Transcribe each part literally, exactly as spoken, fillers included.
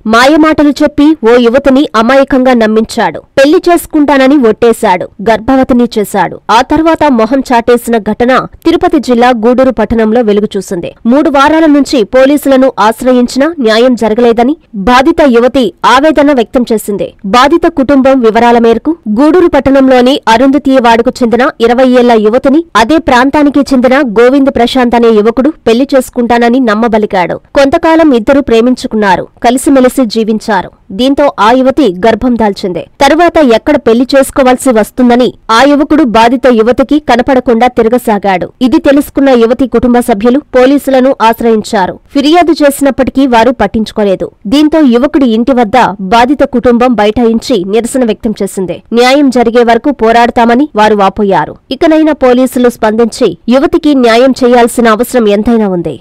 మాయమాటలు చెప్పి ఓ యువతిని అమాయకంగా నమ్మించాడు. పెళ్లి చేసుకుంటానని ఒట్టేశాడు. గర్భవతిని చేశాడు. ఆ తర్వాత మొహం చాటేసిన ఘటన తిరుపతి జిల్లా గూడూరు పట్టణంలో వెలుగుచూసింది. మూడు వారాల నుంచి పోలీసులను ఆశ్రయించినా న్యాయం జరగలేదని బాధిత యువతి ఆవేదన వ్యక్తం చేసింది. బాధిత కుటుంబం వివరాల మేరకు గూడూరు పట్టణంలోని అరుంధతీయవాడకు చెందిన ఇరవై ఏళ్ల యువతిని అదే ప్రాంతానికి చెందిన గోవింద్ ప్రశాంత్ అనే యువకుడు పెళ్లి చేసుకుంటానని నమ్మబలికాడు. కొంతకాలం ఇద్దరు ప్రేమించుకున్నారు. కలిసిమెలిసి జీవించారు. దీంతో ఆ యువతి గర్భం దాల్చింది. తరువాత ఎక్కడ పెళ్లి చేసుకోవాల్సి వస్తుందని ఆ యువకుడు బాధిత యువతికి కనపడకుండా తిరగసాగాడు. ఇది తెలుసుకున్న యువతి కుటుంబ సభ్యులు పోలీసులను ఆశ్రయించారు. ఫిర్యాదు చేసినప్పటికీ వారు పట్టించుకోలేదు. దీంతో యువకుడి ఇంటి వద్ద బాధిత కుటుంబం బైఠాయించి నిరసన వ్యక్తం చేసింది. న్యాయం జరిగే వరకు పోరాడతామని వారు వాపోయారు. ఇకనైనా పోలీసులు స్పందించి యువతికి న్యాయం చేయాల్సిన అవసరం ఎంతైనా ఉంది.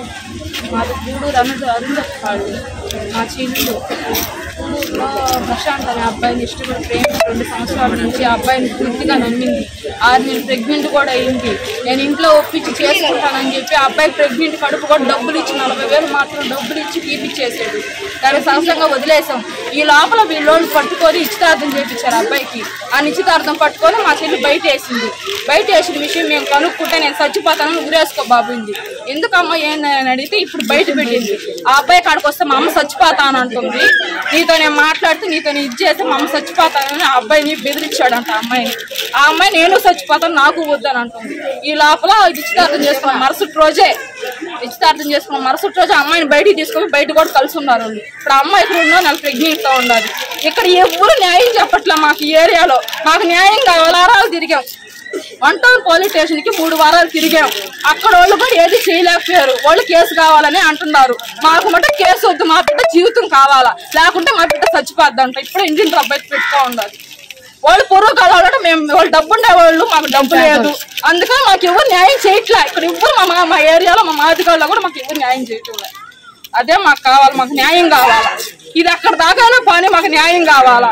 మాది గూడూరు అరుంధ అరుంధపాడు మా చిన్ను గూడూరులో ప్రశాంత్ అనే అబ్బాయిని ఇష్టపడి ప్రేమ రెండు సంవత్సరాల నుంచి ఆ అబ్బాయిని పూర్తిగా నమ్మింది. ఆరు నేను ప్రెగ్నెంట్ కూడా అయింది. నేను ఇంట్లో ఒప్పించి చేసుకుంటానని చెప్పి ఆ అబ్బాయికి ప్రెగ్నెంట్ కడుపు కూడా డబ్బులు ఇచ్చి నలభై వేలు మాత్రం డబ్బులు ఇచ్చి తీపిచ్చేసాడు. దాన్ని సహజంగా వదిలేసాం. ఈ లోపల వీళ్ళోళ్ళు పట్టుకొని నిశ్చితార్థం చేయించారు అబ్బాయికి. ఆ నిశ్చితార్థం పట్టుకొని మా చెల్లి బయట వేసింది. బయట వేసిన విషయం మేము కనుక్కుంటే నేను చచ్చిపోతానని ఊరేసుకో బాబుంది. ఎందుకమ్మా ఏందని అడిగితే ఇప్పుడు బయట పెట్టింది. ఆ అబ్బాయి కాడికి వస్తే మా అమ్మ చచ్చిపోతాను అంటుంది. నీతో నేను మాట్లాడితే నీతో ఇది చేస్తే మా అమ్మ చచ్చిపోతానని ఆ అబ్బాయిని బెదిరించాడంట. ఆ అమ్మాయిని ఆ అమ్మాయి నేను చచ్చిపోతాను నాకు వద్దని అంటుంది. ఈ లోపల నిశ్చితార్థం చేసుకున్న మరుసటి రోజే నిశ్చితార్థం చేసుకున్న మరుసటి రోజు అమ్మాయిని బయటికి తీసుకొని బయట కూడా కలిసి ఉన్నారు. ఇప్పుడు అమ్మాయికి రెండో నెల ప్రెగ్నెంట్ గా ఉండాలి. ఇక్కడ ఎవరు న్యాయం చెప్పట్లే. మాకు ఈ ఏరియాలో మాకు న్యాయం కావాలి. వారాలు తిరిగాం. వన్ టౌన్ పోలీస్ స్టేషన్ కి మూడు వారాలు తిరిగాం. అక్కడ వాళ్ళు కూడా ఏది చేయలేకపోయారు. వాళ్ళు కేసు కావాలని అంటున్నారు. మాకు మట కేసు వద్దు, మా బిడ్డ జీవితం కావాలా, లేకుంటే మా బిడ్డ చచ్చిపోద్దంట. ఇప్పుడు ఇంటిని అబ్బాయి పెట్టుకో ఉండాలి. వాళ్ళు పొరుగు కావాలంటే మేము వాళ్ళు డబ్బు ఉండే వాళ్ళు, మాకు డబ్బు లేదు. అందుకని మాకు ఎవరు న్యాయం చేయట్లే. ఇక్కడ ఎవరు మా మా ఏరియాలో మా మాదిగాళ్ళలో కూడా మాకు ఎవరు న్యాయం చేయట్లే. అదే మాకు కావాలి. మాకు న్యాయం కావాలా. ఇది అక్కడ దాకానే పని, మాకు న్యాయం కావాలా.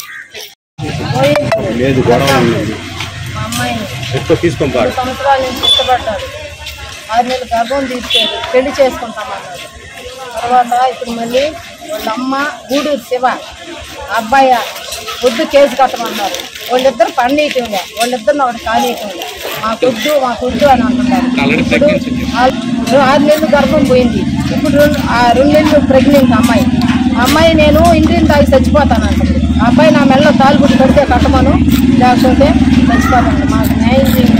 మా అమ్మాయిని మూడు సంవత్సరాల నుంచి ఇష్టపడ్డారు. ఆరు నెలలు గర్భం తీసుకెళ్ళి పెళ్లి చేసుకుంటామన్నారు. తర్వాత ఇప్పుడు మళ్ళీ వాళ్ళ అమ్మ గూడూరు శివ అబ్బాయి వద్దు కేసు కట్టమన్నారు. వాళ్ళిద్దరు పండియటంలే, వాళ్ళిద్దరిని ఒకటి కానీయటంలే. మాకొద్దు మాకొద్దు అని అంటున్నారు. ఇప్పుడు ఆరు నెలలు గర్భం పోయింది. ఇప్పుడు రెండు రెండు నెలలు ప్రెగ్నెంట్ అమ్మాయి. అమ్మాయి నేను ఇంటిని తాగి చచ్చిపోతాను అంటుంది. ఆ అబ్బాయి నా మెల్ల తాలుబుట్టు పెడితే కట్టమను, లేకపోతే చచ్చిపోతాను. మాకు న్యాయం చేయండి.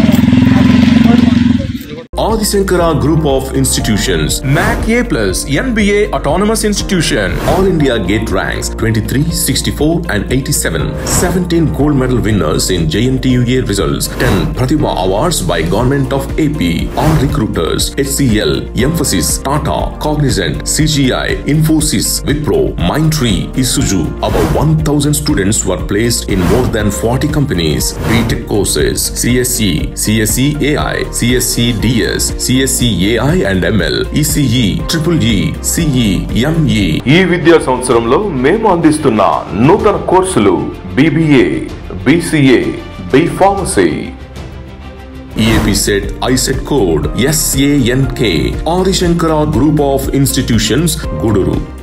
Adi Shankara Group of Institutions, M A C A plus, N B A Autonomous Institution, All India Gate ranks twenty-three, sixty-four and eighty-seven, seventeen gold medal winners in J N T U A results, ten Pratibha Awards by Government of A P, all recruiters, H C L, Emphasis, Tata, Cognizant, C G I, Infosys, Wipro, Mindtree, Isuzu. About one thousand students were placed in more than forty companies. B Tech courses, C S E, C S E A I, C S E D S, C S E A I and M L, E C E, Triple E, C E, M E. ఈ విద్యా సంవత్సరంలో మేము అందిస్తున్న నూతన కోర్సులు B B A, B C A, B Pharmacy. E A P set I set code S A N K. Adi Shankara Group of Institutions, Guduru.